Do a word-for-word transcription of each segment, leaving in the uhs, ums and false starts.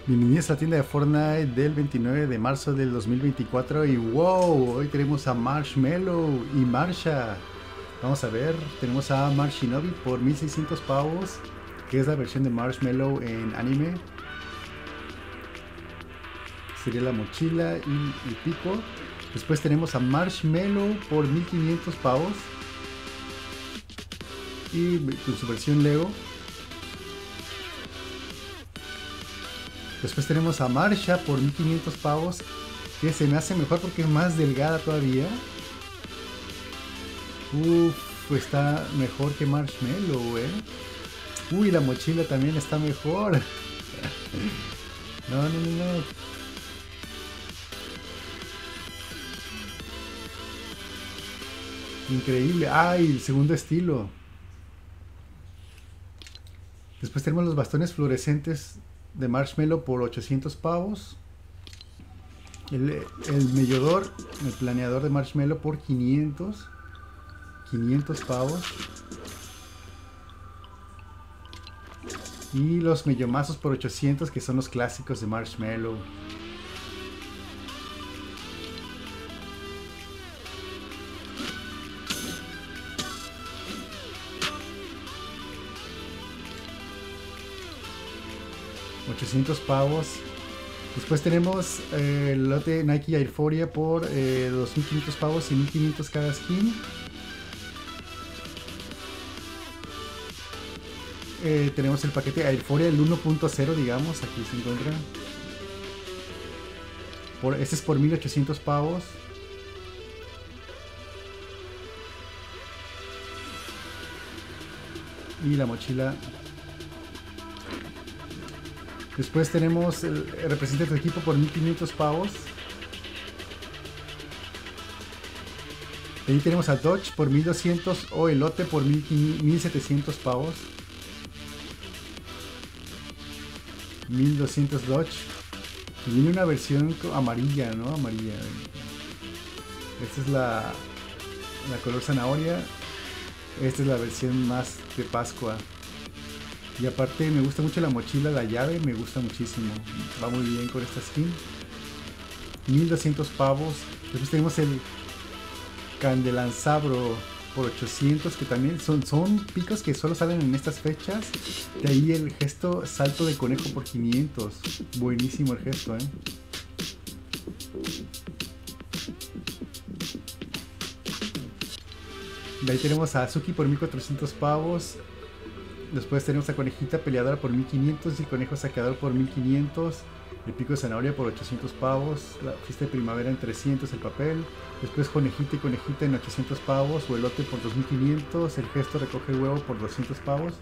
Bienvenidos a la tienda de Fortnite del veintinueve de marzo del dos mil veinticuatro y wow, hoy tenemos a Marshmello y Marsha. Vamos a ver, tenemos a Marshinobi por mil seiscientos pavos, que es la versión de Marshmello en anime. Sería la mochila y el pico. Después tenemos a Marshmello por mil quinientos pavos y con su versión Lego. Después tenemos a Marsha por mil quinientos pavos, que se me hace mejor porque es más delgada todavía. Uff, está mejor que Marshmello, eh. Uy, la mochila también está mejor. No, no, no, no. Increíble. Ay, el segundo estilo. Después tenemos los bastones fluorescentes de Marshmello por ochocientos pavos. El, el mellodor, el planeador de Marshmello por quinientos. quinientos pavos. Y los mellomazos por ochocientos, que son los clásicos de Marshmello. ochocientos pavos. Después tenemos eh, el lote Nike Airforia por eh, dos mil quinientos pavos y mil quinientos cada skin. Eh, tenemos el paquete Airforia, el uno punto cero, digamos, aquí se encuentra. Por, este es por mil ochocientos pavos. Y la mochila. Después tenemos el, el representante de equipo por mil quinientos pavos. Ahí tenemos a Dodge por mil doscientos o Elote por mil setecientos pavos. mil doscientos Dodge. Y viene una versión amarilla, ¿no? Amarilla. Esta es la, la color zanahoria. Esta es la versión más de Pascua. Y aparte me gusta mucho la mochila, la llave, me gusta muchísimo. Va muy bien con esta skin. mil doscientos pavos. Después tenemos el Candelanzabro por ochocientos, que también son, son picos que solo salen en estas fechas. De ahí el gesto salto de conejo por quinientos. Buenísimo el gesto, eh. De ahí tenemos a Azuki por mil cuatrocientos pavos. Después tenemos a Conejita Peleadora por mil quinientos y Conejo Saqueador por mil quinientos. El pico de zanahoria por ochocientos pavos. La fiesta de primavera en trescientos el papel. Después Conejita y Conejita en ochocientos pavos. O elote por dos mil quinientos. El gesto recoge el huevo por doscientos pavos.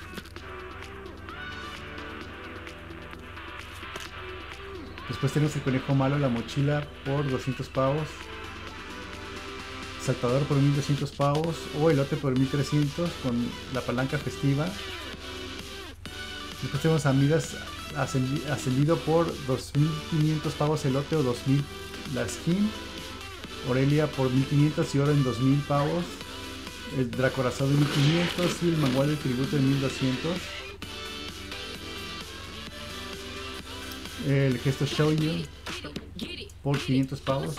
Después tenemos el conejo malo, la mochila por doscientos pavos. Saltador por mil doscientos pavos o elote por mil trescientos con la palanca festiva. Después tenemos a Midas ascendido por dos mil quinientos pavos elote o dos mil la skin. Aurelia por mil quinientos y oro en dos mil pavos. El Dracorazado de mil quinientos y el manual del tributo de mil doscientos. El gesto Shoujo por quinientos pavos.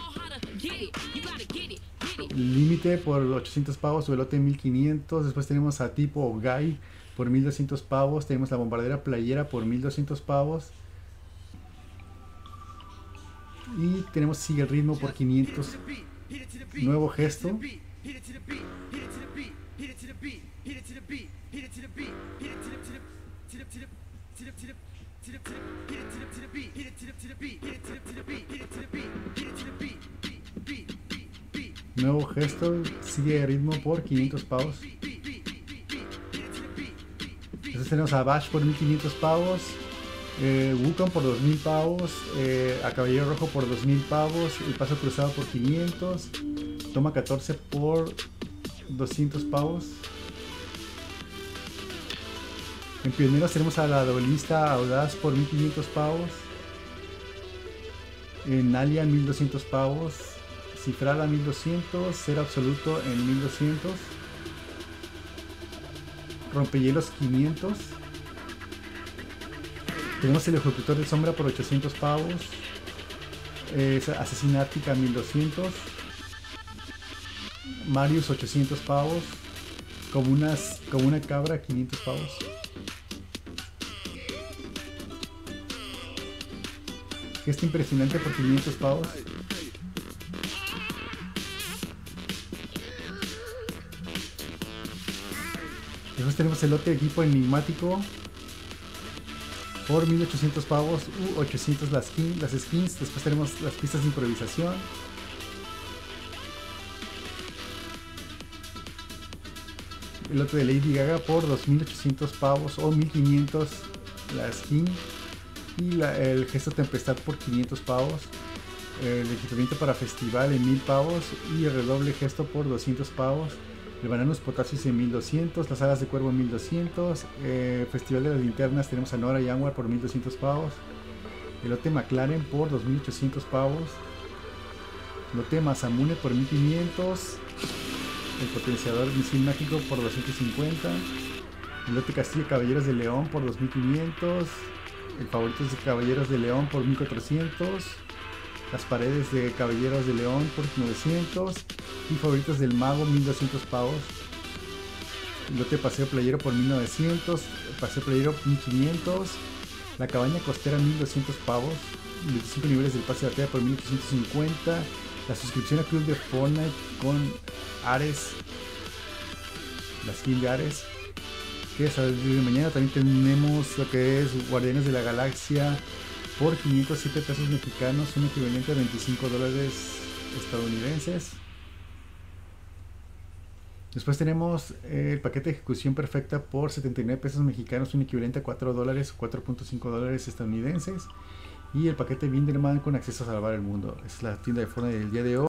Límite por ochocientos pavos, Velote mil quinientos. Después tenemos a Tipo Guy por mil doscientos pavos. Tenemos la bombardera playera por mil doscientos pavos. Y tenemos Sigue el ritmo por quinientos. Nuevo gesto. Nuevo gesto, sigue el ritmo por quinientos pavos. Entonces tenemos a Bash por mil quinientos pavos. Eh, Wukong por dos mil pavos. Eh, a Caballero Rojo por dos mil pavos. El Paso Cruzado por quinientos. Toma catorce por doscientos pavos. En Pioneros tenemos a la Duelista Audaz por mil quinientos pavos. En Alia mil doscientos pavos. Cifrada mil doscientos, Cero Absoluto en mil doscientos, Rompehielos quinientos, Tenemos el ejecutor de sombra por ochocientos pavos. Eh, Asesinática mil doscientos. Marius ochocientos pavos. Como, unas, como una cabra quinientos pavos. Este impresionante por quinientos pavos. Después tenemos el lote de equipo enigmático por mil ochocientos pavos, uh, ochocientos las, skin, las skins. Después tenemos las pistas de improvisación. El lote de Lady Gaga por dos mil ochocientos pavos o mil quinientos la skin. Y la, el gesto tempestad por quinientos pavos. El equipamiento para festival en mil pavos. Y el redoble gesto por doscientos pavos. El bananos potasios en mil doscientos. Las alas de cuervo en mil doscientos. Eh, festival de las linternas tenemos a Nora y Anwar por mil doscientos pavos. El lote McLaren por dos mil ochocientos pavos. El lote Masamune por mil quinientos. El potenciador misil mágico por doscientos cincuenta. El lote Castillo Caballeros de León por dos mil quinientos. El favoritos de Caballeros de León por mil cuatrocientos. Las paredes de Caballeros de León por novecientos. Y favoritos del Mago mil doscientos pavos. El lote Paseo Playero por mil novecientos. El Paseo Playero mil quinientos. La Cabaña Costera mil doscientos pavos. veinticinco niveles del pase de batalla por mil ochocientos cincuenta. La suscripción al club de Fortnite con Ares. La skin de Ares. Que es a partir de mañana. También tenemos lo que es Guardianes de la Galaxia por quinientos siete pesos mexicanos, un equivalente a veinticinco dólares estadounidenses. Después tenemos el paquete de ejecución perfecta por setenta y nueve pesos mexicanos, un equivalente a cuatro dólares o cuatro punto cinco dólares estadounidenses. Y el paquete Binderman con acceso a salvar el mundo. Es la tienda de Fortnite del día de hoy.